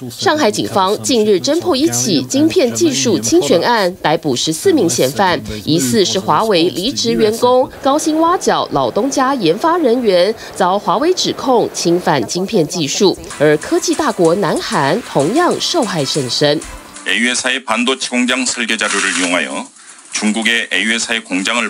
上海警方近日侦破一起晶片技术侵权案，逮捕14名嫌犯，疑似是华为离职员工，高薪挖角老东家研发人员，遭华为指控侵犯晶片技术。而科技大国南韩同样受害甚深。 A회사의 반도체 공장 설계 자료를 이용하여 중국의 A회사의 공장을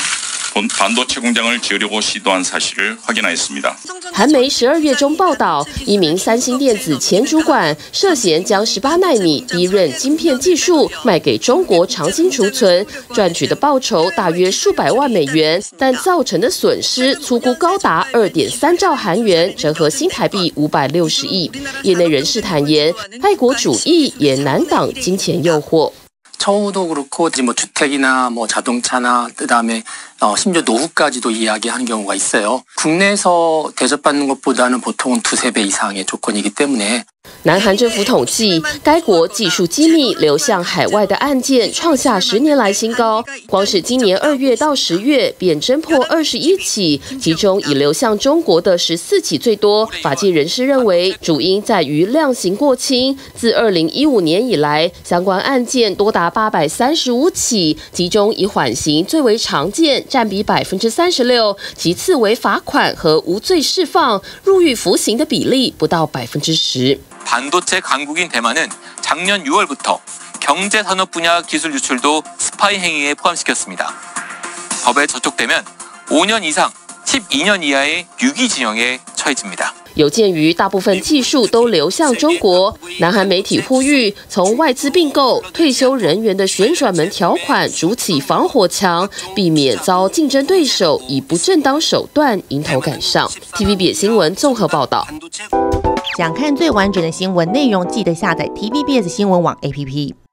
반도체 공장을 지으려고 시도한 사실을 확인하였습니다. 韩媒12月中报道，一名三星电子前主管涉嫌将18奈米低润晶片技术卖给中国长兴储存，赚取的报酬大约数百万美元，但造成的损失粗估高达2.3兆韩元，折合新台币560亿。业内人士坦言，爱国主义也难挡金钱诱惑。 처우도 그렇고 주택이나 자동차나 그다음에 심지어 노후까지도 이야기하는 경우가 있어요. 국내에서 대접받는 것보다는 보통은 2~3배 이상의 조건이기 때문에. 南韩政府统计，该国技术机密流向海外的案件创下10年来新高。光是今年2月到10月，便侦破21起，其中以流向中国的14起最多。法界人士认为，主因在于量刑过轻。自2015年以来，相关案件多达835起，其中以缓刑最为常见，占比36%，其次为罚款和无罪释放，入狱服刑的比例不到10%。 반도체 강국인 대만은 작년 6월부터 경제산업 분야 기술 유출도 스파이 행위에 포함시켰습니다. 법에 저촉되면 5년 이상 12년 이하의 유기징역에 처해집니다. 有鉴于大部分技术都流向中国，南韩媒体呼吁从外资并购、退休人员的旋转门条款筑起防火墙，避免遭竞争对手以不正当手段迎头赶上。TVBS 新闻综合报道。 想看最完整的新闻内容，记得下载 TVBS 新闻网 APP。